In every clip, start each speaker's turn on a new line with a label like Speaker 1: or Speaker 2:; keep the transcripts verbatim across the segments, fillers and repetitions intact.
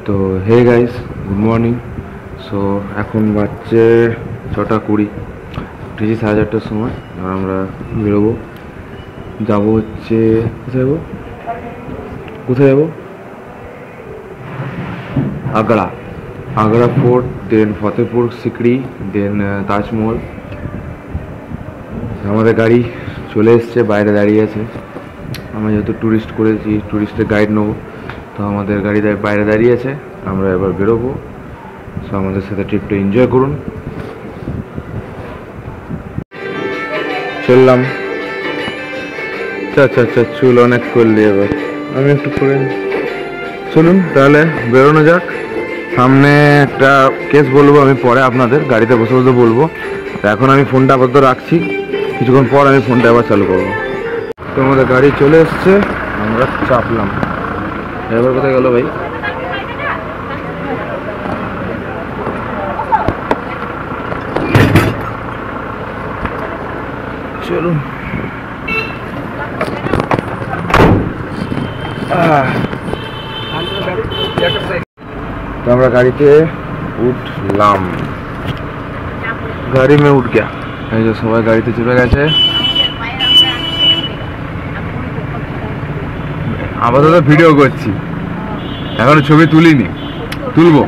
Speaker 1: তো hey guys, good morning. So এখন বাজছে ছটা কুড়ি, উঠেছি সাড়ে চারটার সময়। আর আমরা বেরোবো, যাবো হচ্ছে কোথায় যাবো কোথায় যাবো Agra Agra fort, then Fatehpur Sikri, then Taj Mahal. আমাদের গাড়ি চলে এসছে, বাইরে দাঁড়িয়ে আছে। আমরা যেহেতু ট্যুরিস্ট করেছি, ট্যুরিস্টের গাইড নেবো, তো আমাদের গাড়ি বাইরে দাঁড়িয়ে আছে। আমরা এবার বেরোবো। সো আমাদের সাথে ট্রিপটা এনজয় করুন। চললাম। আচ্ছা আচ্ছা চুল অনেক করলি, এবার আমি একটু করে। চলুন তাহলে বেরোনো যাক। সামনে একটা কেস বলবো আমি পরে, আপনাদের গাড়িতে বসে বসে বলবো। তো এখন আমি ফোনটা আপাতত রাখছি, কিছুক্ষণ পর আমি ফোনটা আবার চালু করবো। তো আমাদের গাড়ি চলে এসছে, আমরা চাপলাম। এবার কোথায় গেল ভাই? চলুন। तो আমরা গাড়িতে উঠলাম, গাড়ি মে উঠ গিয়া। এই যে সবাই গাড়িতে চেপে গেছে। আপাতত ভিডিও করছি, এখনো ছবি তুলিনি, তুলবো।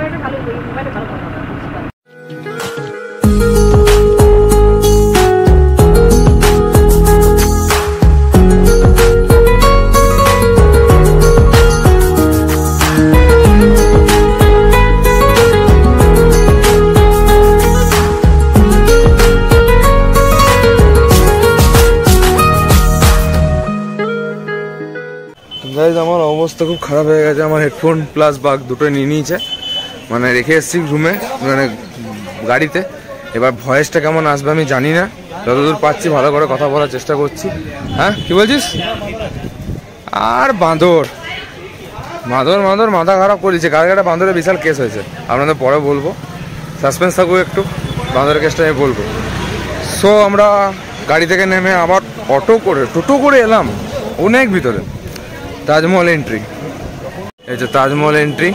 Speaker 1: আমার অবস্থা খুব খারাপ হয়ে গেছে। আমার হেডফোন প্লাস বাগ দুটোই নিয়ে নিয়েছে, মানে রেখে এসেছি রুমে, মানে গাড়িতে। এবার ভয়েসটা কেমন আসবে আমি জানি না, যতদূর পাচ্ছি ভালো করে কথা বলার চেষ্টা করছি। হ্যাঁ কি বলছিস? আর বাঁদর বাঁদর বাঁদর মাথা খারাপ করেছে। কালকে বাঁদরের বিশাল কেস হয়েছে, আপনাদের পরে বলবো। সাসপেন্স থাকুক একটু, বাঁদরের কেসটা আমি বলবো। সো আমরা গাড়ি থেকে নেমে আবার অটো করে টোটো করে এলাম অনেক ভিতরে। তাজমহল এন্ট্রি, এই যে তাজমহল এন্ট্রি।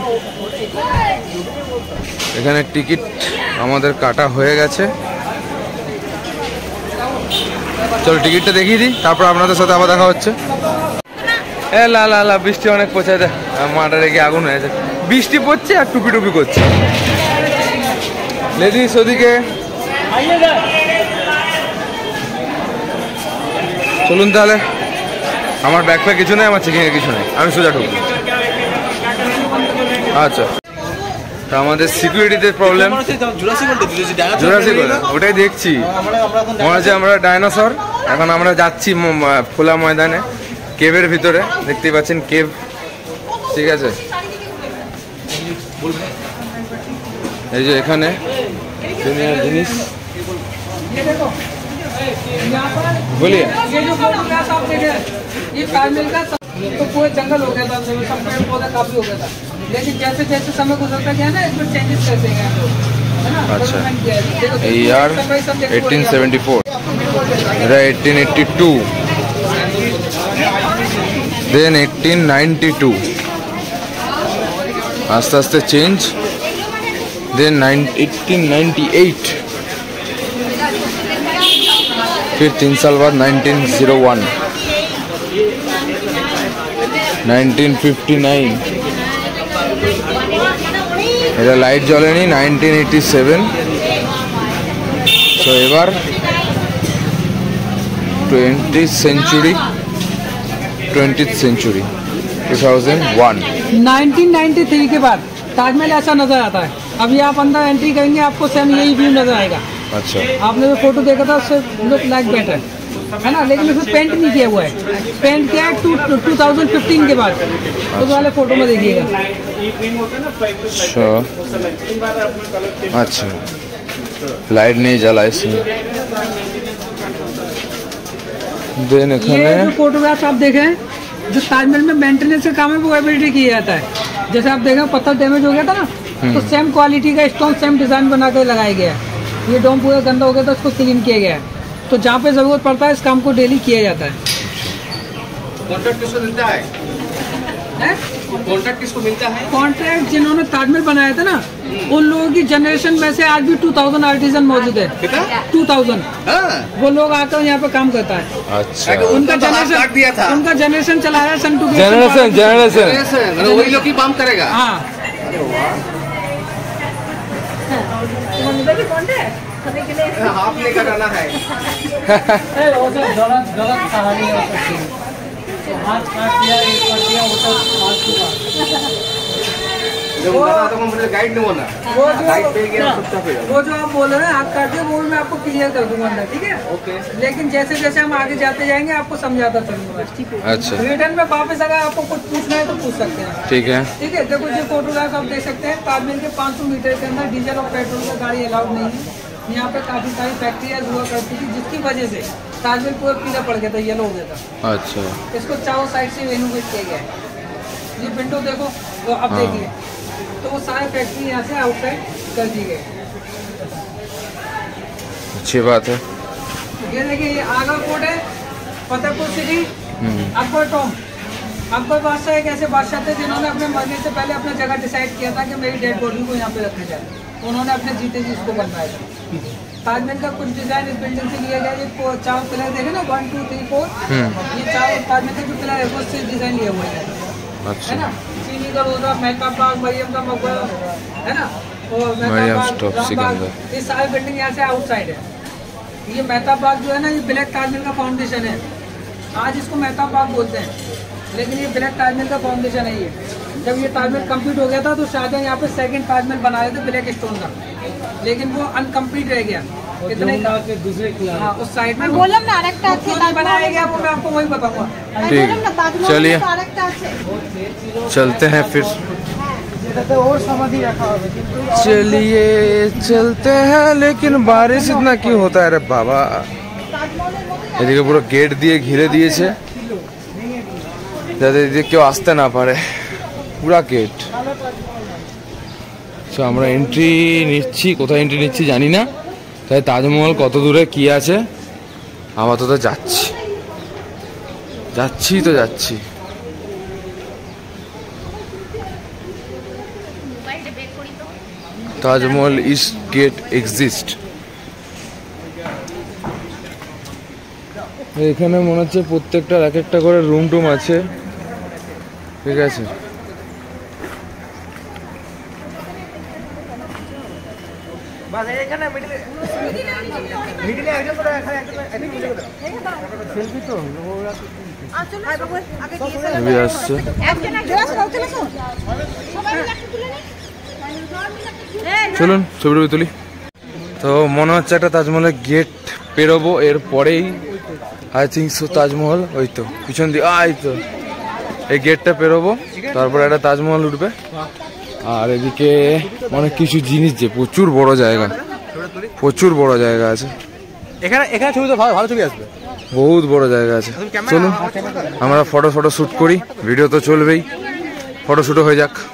Speaker 1: এখানে টিকিট আমাদের কাটা হয়ে গেছে। চলো টিকিটটা দেখিয়ে দিই, তারপর আপনাদের সাথে আবার দেখা হচ্ছে। এ লা লা লা বৃষ্টি অনেক পড়ছে, দেখ মাঠে রেখে আগুন হয়েছে। বৃষ্টি পড়ছে আর টুপি টুপি করছে। লেডিস ওদিকে, চলুন তাহলে। আমার ব্যাগপ্যাক কিছু নেই, আমার চেকিংয়ে কিছু নেই, আমি সোজা ঢুকবো। আচ্ছা, তা আমাদের সিকিউরিটিতে প্রবলেম। ওটাই দেখছি, মনে হচ্ছে আমরা ডাইনোসর। এখন আমরা যাচ্ছি খোলা ময়দানে, কেভের ভিতরে। দেখতেই পাচ্ছেন কেভ, ঠিক আছে। এই যে এখানে দুনিয়ার জিনিস। बोलिए। ये जो फोटोग्राफ आप देख रहे हैं, ये कार्मेल का तो पूरे जंगल हो गया था, सब पेड़ पौधा काफी हो गया था। लेकिन जैसे जैसे समय गुजरता गया ना, इसमें चेंजेस करते गए हम लोग, है ना। अच्छा, ईयर एटीन सेवेंटी फोर, এটা eighteen eighty two, then eighteen ninety two, আস্তে আস্তে change. Then eighteen ninety eight, फिर तीन साल बाद nineteen zero one, nineteen fifty nine, এটা লাইট জ্বলেনি, नाइनटीन एटी सेवन। সো এবার twenty century, twenty century two thousand one.
Speaker 2: Nineteen ninety three के बाद ताजमहल ऐसा नजर आता है। अभी आप अंदर एंट्री करेंगे, आपको सेम यही व्यू नजर आएगा।
Speaker 1: अच्छा,
Speaker 2: आपने जो फोटो देखा था उससे लुक लाइक बेटर है ना, लेकिन उसमें पेंट नहीं किया हुआ है। पेंट किया है टू टू थाउजेंड फिफ्टीन के बाद, उस वाले फोटो में देखिएगा।
Speaker 1: अच्छा, लाइट नहीं जला इसमें। देन
Speaker 2: ये जो फोटोग्राफ आप देखें, जो ताजमहल में मेंटेनेंस का काम है वो एबिलिटी किया जाता है। जैसे आप देखें पत्थर डैमेज हो गया था ना, तो सेम क्वालिटी का स्टोन सेम डिजाइन बना कर लगाया गया है। ये डोम पूरा गंदा हो गया था, उसको क्लीन किया गया है। तो जहाँ पे जरूरत पड़ता है इस काम को डेली किया जाता है।
Speaker 3: कॉन्ट्रैक्ट किसको देता है? कॉन्ट्रैक्ट किसको मिलता है?
Speaker 2: कॉन्ट्रैक्ट जिन्होंने ताजमहल बनाया था ना, उन लोगों की जनरेशन में से आज भी टू थाउजेंड आर्टिजन मौजूद है। टू थाउजेंड वो लोग आकर यहाँ पे काम करता है।
Speaker 1: अच्छा,
Speaker 2: उनका जनरेशन दिया था, उनका जनरेशन चला रहा है सन टू
Speaker 1: जनरेशन जनरेशन
Speaker 3: वही लोग ही काम करेगा।
Speaker 2: हाँ,
Speaker 3: हाफ लेकर आना है।
Speaker 2: गलत गलत कहानी हो सकती है। हाथ काट दिया, एक कर दिया, वो तो फालतू का।
Speaker 3: गाइड नहीं होना,
Speaker 2: वो जो वो जो आप बोल रहे हैं हाथ काट दिया, वो मैं आपको क्लियर कर दूंगा अंदर, ठीक है?
Speaker 3: ओके।
Speaker 2: लेकिन जैसे जैसे हम आगे जाते जाएंगे आपको समझाता चलूंगा।
Speaker 1: अच्छा,
Speaker 2: रिटर्न में वापस अगर आपको कुछ पूछना है तो पूछ सकते हैं।
Speaker 1: ठीक है,
Speaker 2: ठीक है। देखो ये फोटोग्राफ आप देख सकते हैं, ताजमहल के पाँच सौ मीटर के अंदर डीजल और पेट्रोल का गाड़ी अलाउड नहीं है। यहाँ पे काफी सारी फैक्ट्रियाँ हुआ करती थी, जिसकी वजह से ताजमहल पूरा पीला पड़ गया था, येलो हो गया था।
Speaker 1: अच्छा,
Speaker 2: इसको चारों साइड से रेनोवेट किया गया है। ये विंडो देखो, वो अब देखिए, तो वो सारे फैक्ट्री यहाँ से आउटसाइड कर दी गई।
Speaker 1: अच्छी बात है।
Speaker 2: ये देखिए, ये आगरा कोट है, फतेहपुर सिटी, अकबर टॉम। अकबर बादशाह एक ऐसे बादशाह थे जिन्होंने अपने मरने से पहले अपनी जगह डिसाइड किया था कि मेरी डेड बॉडी को यहाँ पे रखा जाए। उन्होंने अपने जीते जी इसको बनवाया था। ताजमहल का कुछ डिजाइन इस बिल्डिंग से लिया गया। ये चार पिलर देखे ना, वन टू थ्री फोर, ये चार ताजमहल का जो पिलर है वो से डिजाइन लिया हुआ है।
Speaker 1: अच्छा,
Speaker 2: है ना? चीनी का रोजा, महताब बाग, मरियम का मकबरा, है ना? और
Speaker 1: मरियम स्टॉप सिकंदर,
Speaker 2: ये सारी बिल्डिंग यहाँ से आउटसाइड है। ये महताब बाग जो है ना, ये ब्लैक ताजमहल का फाउंडेशन है। आज इसको महताब बाग बोलते हैं, लेकिन ये ब्लैक ताजमहल का फाउंडेशन है। ये जब ये ताजमहल कंप्लीट हो गया था तो शाहजहां यहाँ पे सेकंड ताजमहल बना रहे थे ब्लैक स्टोन का, लेकिन वो अनकम्प्लीट रह गया। कितने के दूसरे हाँ, उस साइड में
Speaker 4: बोलम ना आरेकटा আছে
Speaker 2: बनाया गया, वो मैं आपको वही बताऊंगा।
Speaker 1: ठीक, चलिए चलते हैं फिर।
Speaker 2: और समाधि रखा होगा।
Speaker 1: चलिए चलते हैं, लेकिन बारिश इतना क्यों होता है रे बाबा। এদিকে পুরো গেট দিয়ে ঘিরে দিয়েছে যাতে এদিকে কেউ আসতে না পারে, পুরা গেট। সো আমরা এন্ট্রি নিচ্ছি, কোথায় এন্ট্রি নিচ্ছি জানি না, তাই তাজমহল কত দূরে কি আছে আপাতত যাচ্ছি যাচ্ছি তো যাচ্ছি। Taj Mahal east gate exist. এখানে মনে হচ্ছে প্রত্যেকটার এক একটা করে রুম টুম আছে, ঠিক আছে। আসছে, চলুন ছবি টবি তুলি। তো মনে হচ্ছে একটা তাজমহলের গেট পেরোবো, এর পরেই আই থিঙ্ক সো তাজমহল। ওই তো পিছন দিয়ে, আই তো এই গেটটা পেরোবো, তারপরে একটা তাজমহল উঠবে। আর এদিকে অনেক কিছু জিনিস, যে প্রচুর বড় জায়গা, প্রচুর বড় জায়গা আছে
Speaker 3: এখানে। এখানে ছবি তো ভালো ভালো ছবি আসবে,
Speaker 1: বহুত বড় জায়গা আছে। চলুন আমরা ফটো ফটো শ্যুট করি, ভিডিও তো চলবেই, ফটো শ্যুটও হয়ে যাক।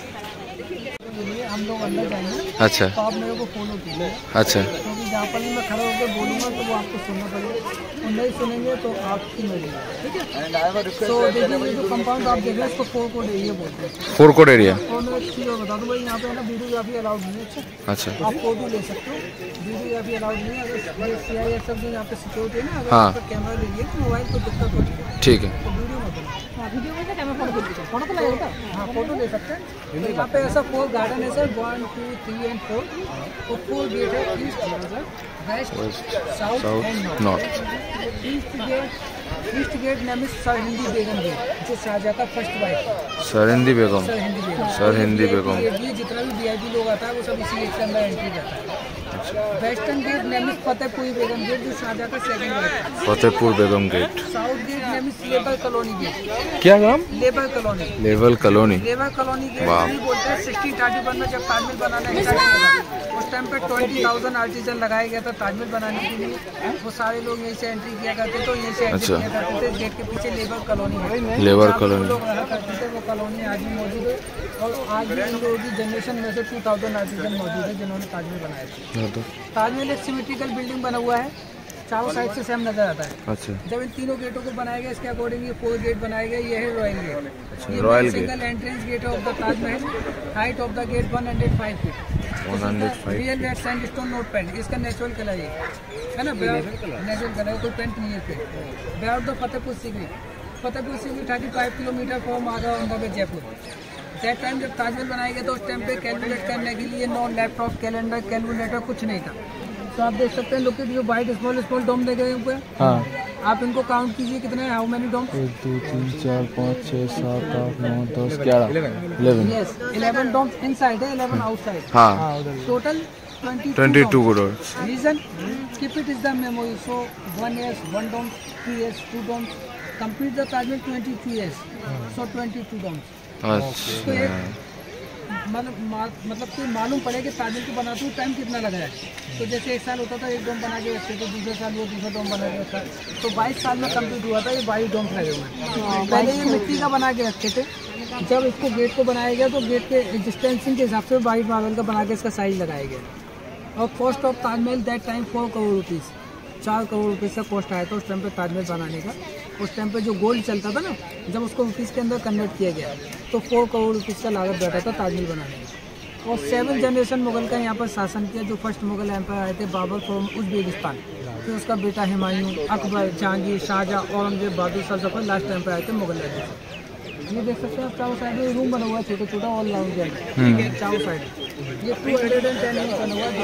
Speaker 1: अच्छा
Speaker 2: तो आप मेरे को फॉलो कीजिए,
Speaker 1: अच्छा,
Speaker 2: क्योंकि जहाँ पर भी मैं खड़ा होकर बोलूँगा तो वो आपको सुनना पड़ेगा, और नहीं सुनेंगे तो आपकी मर्जी, ठीक है? तो देखिए, ये जो कंपाउंड आप देख रहे हैं इसको फोर कोड एरिया बोलते हैं।
Speaker 1: फोर कोड एरिया,
Speaker 2: और मैं एक चीज़ और बता दूँ भाई, यहाँ पे है ना वीडियोग्राफी अलाउड नहीं है। अच्छा
Speaker 1: अच्छा,
Speaker 2: आप फोटो ले सकते हो, वीडियोग्राफी अलाउड नहीं है। अगर सी आई एस सब जो यहाँ पे सिक्योरिटी है ना, अगर
Speaker 1: हाँ,
Speaker 2: आपका कैमरा लेंगे तो मोबाइल को दिक्कत होती है,
Speaker 1: ठीक है।
Speaker 2: तो वीडियो मत बनाओ। हाँ, वीडियो में कैमरा फोटो दीजिए, फोटो तो लगेगा। हाँ, फोटो ले सकते हैं। तो यहाँ पे ऐसा फोर गार्डन है sir, one two three and four, और फोर गेट है, east west south and
Speaker 1: north.
Speaker 2: East gate east gate नाम है सरहिंदी बेगम गेट, जो शाहजहां का फर्स्ट वाइफ
Speaker 1: सरहिंदी बेगम,
Speaker 2: सरहिंदी बेगम
Speaker 1: सरहिंदी बेगम।
Speaker 2: ये जितना भी वीआईपी लोग आता है वो सब इसी गेट के अंदर एंट्री करता है। Western gate name is Fatehpuri Begum gate, जो शाहजहां का सेकंड वाइफ है।
Speaker 1: Fatehpur Begum gate.
Speaker 2: South gate name is labour colony gate.
Speaker 1: क्या नाम?
Speaker 2: Labour colony.
Speaker 1: Labour colony,
Speaker 2: labour colony gate
Speaker 1: वाह।
Speaker 2: भी बोलते हैं। सिक्सटीन थर्टी वन में जब ताजमहल बनाना स्टार्ट किया उस टाइम पे ट्वेंटी थाउजेंड आर्टिजन लगाया गया था ताजमहल बनाने के लिए। वो सारे लोग यहीं से एंट्री किया करते, तो यहीं से एंट्री किया करते थे। गेट के पीछे लेबर कॉलोनी है,
Speaker 1: लेबर
Speaker 2: जहाँ
Speaker 1: कॉलोनी
Speaker 2: लोग रहा करते थे, वो कॉलोनी आज भी मौजूद है। और आज भी इन लोगों की जनरेशन में से टू थाउजेंड आर्टिजन मौजूद है जिन्होंने ताजमहल बनाया था। ताजमहल एक सिमेट्रिकल बिल्डिंग बना हुआ है, चारों साइड से सेम नजर आता है।
Speaker 1: अच्छा
Speaker 2: जब इन तीनों गेटों को बनाया गया इसके अकॉर्डिंग ये फोर गेट बनाए गए। ये है रॉयल गेट, ये
Speaker 1: royal gate
Speaker 2: single entrance gate of the Taj Mahal. Height of the gate one hundred five feet. Real red sandstone not paint, इसका नेचुरल कलर है है ना, नेचुरल कलर, कोई पेंट नहीं है। Without the Fatehpur Sikri, Fatehpur Sikri thirty five kilometre from Agra on the way Jaipur. That time जब ताजमहल बनाया गया तो उस टाइम पे कैलकुलेट करने के लिए नो लैपटॉप, कैलेंडर, कैलकुलेटर कुछ नहीं था। तो आप देख सकते हैं लोग जो वाइट स्मॉल स्मॉल डोम देखे हैं ऊपर, हाँ। आप इनको काउंट कीजिए कितने हैं, हाउ मेनी डोम?
Speaker 4: एक दो तीन चार पाँच छः सात आठ नौ दस ग्यारह eleven.
Speaker 2: Yes, eleven domes inside है, इलेवन आउटसाइड।
Speaker 1: हाँ,
Speaker 2: total
Speaker 1: twenty two crore.
Speaker 2: Reason keep it is the memory. So one years one dome, two years two dome, complete the Taj Mahal twenty two years, so twenty two domes. तो एक मतलब मतलब कि मालूम पड़े कि ताजमहल को बनाते हुए टाइम कितना लगा है। तो जैसे एक साल होता था एक डोम बना के रखते थे, दूसरे साल वो दूसरा डोम बना के रखा, तो बाईस साल में कंप्लीट हुआ था। ये बाईस डोम लगे हुए हैं। पहले ये मिट्टी का बना के रखते थे, जब इसको गेट को बनाया गया तो गेट के डिस्टेंसिंग के हिसाब से वाइट मार्बल का बना के इसका साइज लगाया गया। और cost of Taj Mahal that time four crore rupees, चार करोड़ रुपये का कॉस्ट आया था उस टाइम पे ताजमहल बनाने का। उस टाइम पे जो गोल्ड चलता था ना, जब उसको रुपीज़ के अंदर कन्वर्ट किया गया तो फोर करोड़ रुपीज़ का लागत बैठा था ताजमहल बनाने में। और सेवन जनरेशन मुगल का यहाँ पर शासन किया। जो फर्स्ट मुगल एम्पायर आए थे बाबर फ्रॉम उज़्बेकिस्तान, फिर उसका बेटा हुमायूं, अकबर, जहांगीर, शाहजहाँ, औरंगजेब, बहादुर शाह जफर लास्ट टाइम पर आए थे मुगल राज। ये देख सकते हैं आप, चारों साइड में रूम बना हुआ है छोटा छोटा, ऑल राउंड है चारों साइड। ये टू हंड्रेड एंड टेन बना हुआ है।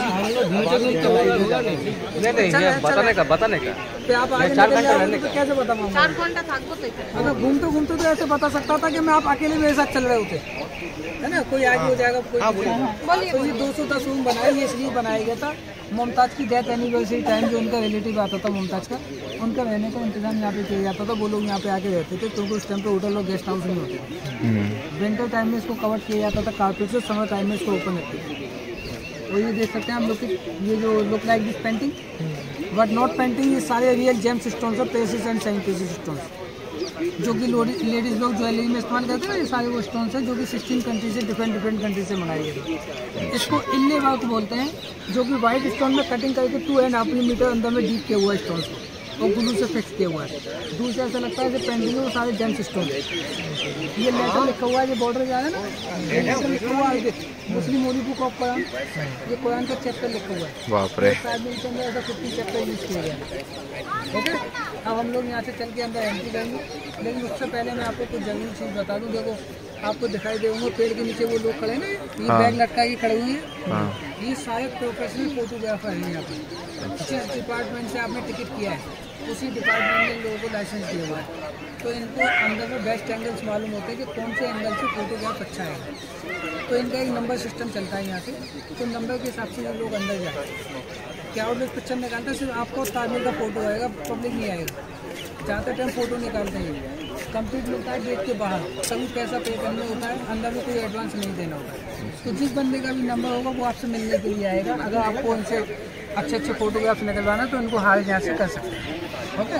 Speaker 3: बताने का बताने का
Speaker 2: आप आगे तो कैसे बता पाऊंगा? अगर घूमते घूमते तो ऐसे बता सकता था कि मैं आप अकेले मेरे साथ चल रहे होते, है ना, कोई आगे हो जाएगा कोई। तो ये दो सौ दस रूम बनाया, ये इसलिए बनाया गया था मुमताज़ की डेथ एनिवर्सरी टाइम जो उनका रिलेटिव आता था मुमताज़ का, उनका रहने का इंतजाम यहाँ पे किया जाता था। वो लोग यहाँ पे आके रहते थे क्योंकि उस टाइम पे होटल और गेस्ट हाउस नहीं होते थे। विंटर टाइम में इसको कवर किया जाता था कारपेट से, समर टाइम में इसको ओपन रखते थे। तो ये देख सकते हैं हम लोग की ये जो look like this painting but not painting, ये सारे रियल जेम्स स्टोन्स और precious and semi precious stones जो कि लेडीज़ लोग ज्वेलरी में इस्तेमाल करते हैं ना, ये सारे वो स्टोन्स हैं जो कि सिक्सटीन कंट्री से डिफरेंट डिफरेंट कंट्री से मंगाए गए। इसको इल्ले वर्क बोलते हैं, जो कि वाइट स्टोन में कटिंग करके टू एंड हाफ मीटर अंदर में डीप किया हुआ है स्टोन्स को और ग्लू से फिक्स किया हुआ है। दूसरे ऐसा लगता है कि पेंटिंग में वो सारे जेम्स स्टोन। ये लेटर लिखा हुआ है, ये बॉर्डर जा रहा है ना, लेटर लिखा हुआ है Muslim holy book of Quran, ये कुरान का चैप्टर लिखा हुआ है।
Speaker 1: बाप रे,
Speaker 2: ताजमहल के अंदर ऐसा फिफ्टी चैप्टर यूज किया गया है। ओके, अब हम लोग यहाँ से चल के अंदर एंट्री करेंगे, लेकिन उससे पहले मैं आपको कुछ जरूरी चीज़ बता दूँ। देखो आपको दिखाई दे होंगे पेड़ के नीचे वो लोग खड़े हैं ना, ये बैग लटका के खड़े हुए हैं, ये सारे प्रोफेशनल फोटोग्राफर हैं यहाँ पे। जिस डिपार्टमेंट से आपने टिकट किया है उसी डिपार्टमेंट ने लोगों को लाइसेंस दिया हुआ है, तो इनको अंदर में बेस्ट एंगल्स मालूम होते हैं कि कौन से एंगल से फोटोग्राफ अच्छा है। तो इनका एक नंबर सिस्टम चलता है यहाँ से, तो नंबर के हिसाब से ये लोग अंदर जाए। क्या आउटलुक पिक्चर निकालता है, सिर्फ आपको ताजमहल का फोटो आएगा, पब्लिक नहीं आएगा। ज़्यादा टाइम फोटो निकालते हैं, कंप्लीट होता है गेट के बाहर, सभी पैसा पे करना होता है, अंदर में कोई एडवांस नहीं देना होता है। तो जिस बंदे का भी नंबर होगा वो आपसे मिलने के लिए आएगा। अगर आपको उनसे अच्छे अच्छे फोटोग्राफ्स निकलवाना तो उनको हार यहाँ से कर सकते हैं। ओके,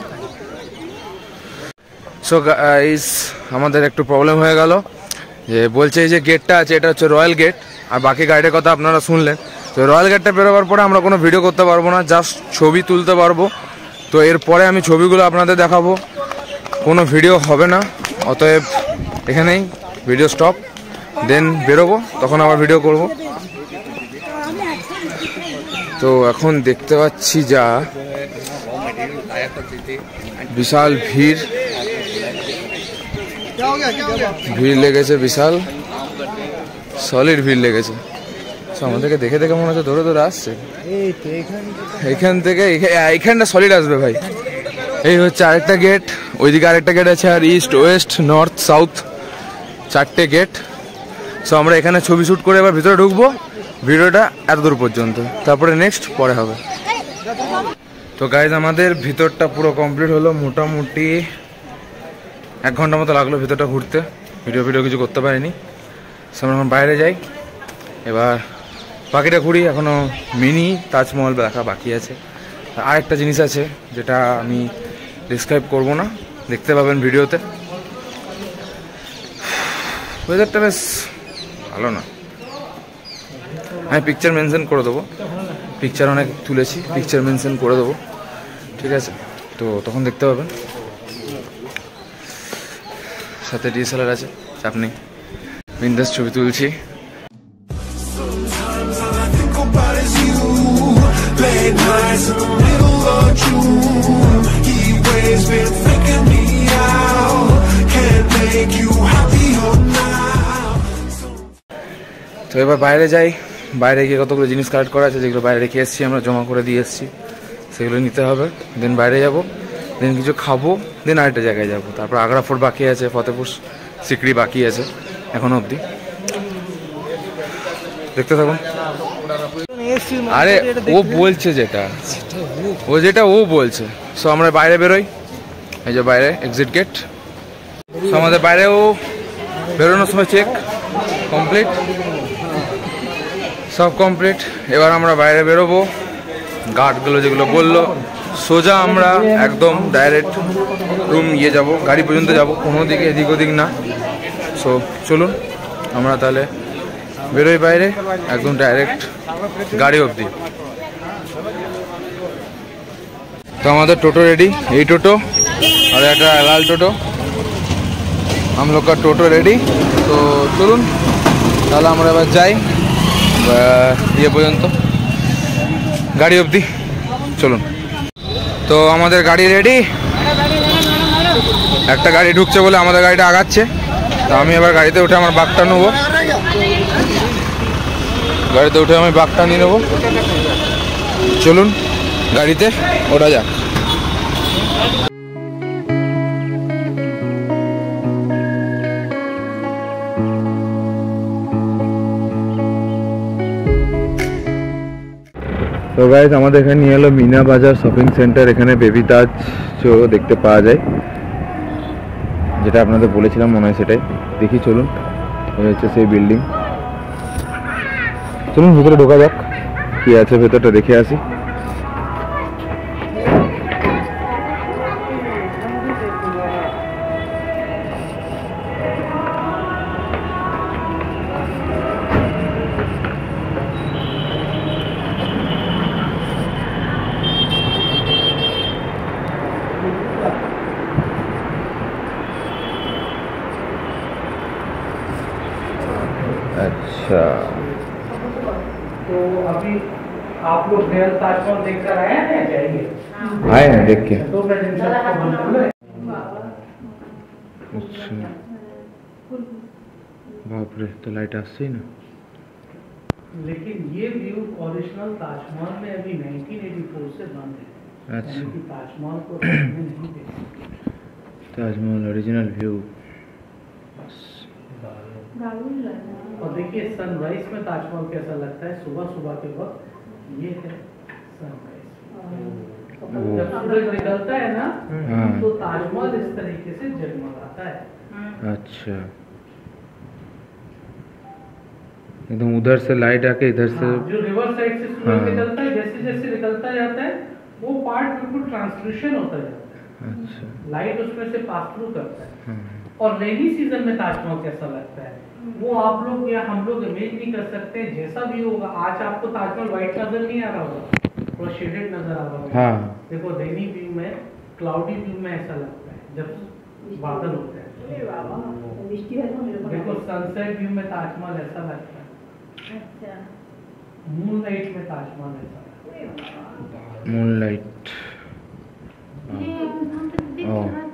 Speaker 1: সো গাইস আমাদের একটু প্রবলেম হয়ে গেল, যে বলছে এই যে গেটটা আছে এটা হচ্ছে রয়্যাল গেট, আর বাকি গাড়ির কথা আপনারা শুনলেন। তো রয়্যাল গেটটা বেরোবার পরে আমরা কোনো ভিডিও করতে পারবো না, জাস্ট ছবি তুলতে পারবো। তো এরপরে আমি ছবিগুলো আপনাদের দেখাবো, কোনো ভিডিও হবে না, অতএব এখানেই ভিডিও স্টপ। দেন বেরোবো, তখন আবার ভিডিও করব। তো এখন দেখতে পাচ্ছি যা বিশাল ভিড় ভিড় লেগেছে, বিশাল সলিড ভিড় লেগেছে। আমাদেরকে দেখে দেখে মনে হচ্ছে ধরে ধরে আসছে এখান থেকে, এইখানটা সলিড আসবে ভাই। এই হচ্ছে আরেকটা গেট, ওইদিকে আরেকটা গেট আছে, আর ইস্ট ওয়েস্ট নর্থ সাউথ চারটে গেট। সো আমরা এখানে ছবি শ্যুট করে এবার ভিতরে ঢুকবো। ভিডিওটা এতদূর পর্যন্ত, তারপরে নেক্সট পরে হবে। তো গাইজ আমাদের ভিতরটা পুরো কমপ্লিট হলো, মোটামুটি এক ঘন্টা মতো লাগলো ভিতরটা ঘুরতে, ভিডিও ভিডিও কিছু করতে পারিনি। আমরা এখন বাইরে যাই, এবার বাকিটা ঘুরি। এখনও মিনি তাজমহল দেখা বাকি আছে। আর একটা জিনিস আছে যেটা আমি ডিসক্রাইব করব না, দেখতে পাবেন ভিডিওতে। ওয়েদারটা বেশ ভালো না, আমি পিকচার মেনশন করে দেবো, পিকচার অনেক তুলেছি, পিকচার মেনশন করে দেবো। ঠিক আছে, তো তখন দেখতে পাবেন। সাথে ডিএসএলআর আছে, চাপ নেই, বিন্দাস ছবি তুলছি। তো এবার বাইরে যাই, বাইরে গিয়ে কতগুলো জিনিস কালেক্ট করা আছে যেগুলো বাইরে রেখে এসেছি, আমরা জমা করে দিয়ে এসেছি, সেগুলো নিতে হবে। দেন বাইরে যাব, দেন কিছু খাবো, দেন আরেকটা জায়গায় যাব। তারপর আগ্রা ফোর্ট বাকি আছে, ফতেপুর সিকরি বাকি আছে এখনো অবধি, দেখতে থাকুন। আরে ও বলছে যেটা, ও যেটা ও বলছে। সো আমরা বাইরে বেরোই, এই যে বাইরে এক্সিট গেট। সো আমাদের বাইরেও বেরোনোর সময় চেক কমপ্লিট, সব কমপ্লিট। এবার আমরা বাইরে বেরোবো, গার্ডগুলো যেগুলো বললো, সোজা আমরা একদম ডাইরেক্ট রুম গিয়ে যাব, গাড়ি পর্যন্ত যাব, কোনো দিকে এদিক ওদিক না। সো চলুন আমরা তাহলে বেরোই বাইরে, একদম ডাইরেক্ট গাড়ি অবধি। তো আমাদের টোটো রেডি, এই টোটো আর একটা লাল টোটো, हम लोग का টোটো রেডি। তো চলুন তাহলে আমরা এবার যাই ইয়ে পর্যন্ত, গাড়ি অবধি, চলুন। তো আমাদের গাড়ি রেডি, একটা গাড়ি ঢুকছে বলে আমাদের গাড়িটা আগাচ্ছে। তো আমি এবার গাড়িতে উঠে আমার বাগটা নেবো, গাড়িতে উঠে আমি বাগটা নিয়ে নেবো। চলুন গাড়িতে ওঠা যাক। তো গাইস আমাদের এখানে নিয়ে এলো মিনা বাজার শপিং সেন্টার। এখানে বেবি তাজ দেখতে পাওয়া যায়, যেটা আপনাদের বলেছিলাম মনে হয় সেটাই। দেখি চলুন, এই হচ্ছে সেই বিল্ডিং। চলুন ভিতরে ঢোকা যাক, কি আছে ভেতরটা দেখে আসি। अच्छा,
Speaker 2: तो अभी आप लोग रियल ताजमहल देख कर आए हैं, जाएंगे?
Speaker 1: आए हैं देख के।
Speaker 2: तो मैं जिनसे आपको बोलूँ,
Speaker 1: अच्छा बाप रे, तो लाइट आसছে না।
Speaker 2: लेकिन ये व्यू ओरिजिनल ताजमहल में अभी नाइनटीन एटी फोर से बंद है।
Speaker 1: अच्छा,
Speaker 2: यानी कि ताजमहल को नहीं देखा।
Speaker 1: Taj Mahal original view.
Speaker 2: और देखिए सनराइज में ताजमहल कैसा लगता है सुबह सुबह के वक्त। ये है सनराइज, जब सूरज निकलता है ना तो ताजमहल इस तरीके से जगमगाता है।
Speaker 1: अच्छा, एकदम उधर से लाइट आके इधर से,
Speaker 2: जो रिवर साइड से सूरज निकलता है, जैसे जैसे निकलता जाता है वो पार्ट बिल्कुल ट्रांसल्यूशन होता जाता है।
Speaker 1: अच्छा,
Speaker 2: लाइट उसमें से पास थ्रू करता है। और रेनी सीजन में ताजमहल कैसा लगता है वो आप लोग या हम लोग इमेज नहीं कर सकते। जैसा भी होगा, आज आपको ताजमहल व्हाइट नजर नहीं आ रहा होगा, थोड़ा शेडेड नजर आ रहा होगा।
Speaker 1: हाँ
Speaker 2: देखो रेनी व्यू में, क्लाउडी व्यू में ऐसा लगता है जब बादल होते हैं। देखो सनसेट व्यू में ताजमहल ऐसा लगता है, मून लाइट में ताजमहल ऐसा लगता है।
Speaker 1: मून लाइट,
Speaker 5: ये हम तो देख
Speaker 1: ओह।
Speaker 5: रहे हैं